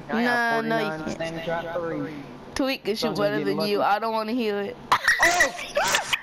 Nah, no, you can't. Tweak can shoot better than you. I don't want to hear it. Oh!